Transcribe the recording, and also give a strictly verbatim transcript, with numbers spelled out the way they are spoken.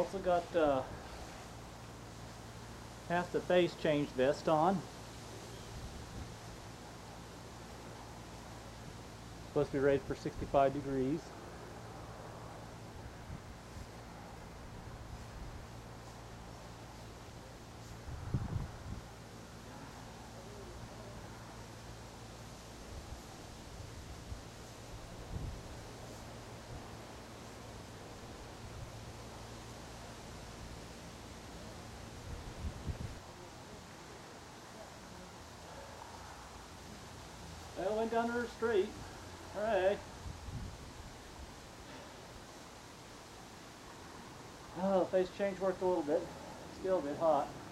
Also got uh, half the face change vest on. Supposed to be rated for sixty-five degrees. Well, went down to the street. Hooray. Oh, face change worked a little bit. Still a bit hot.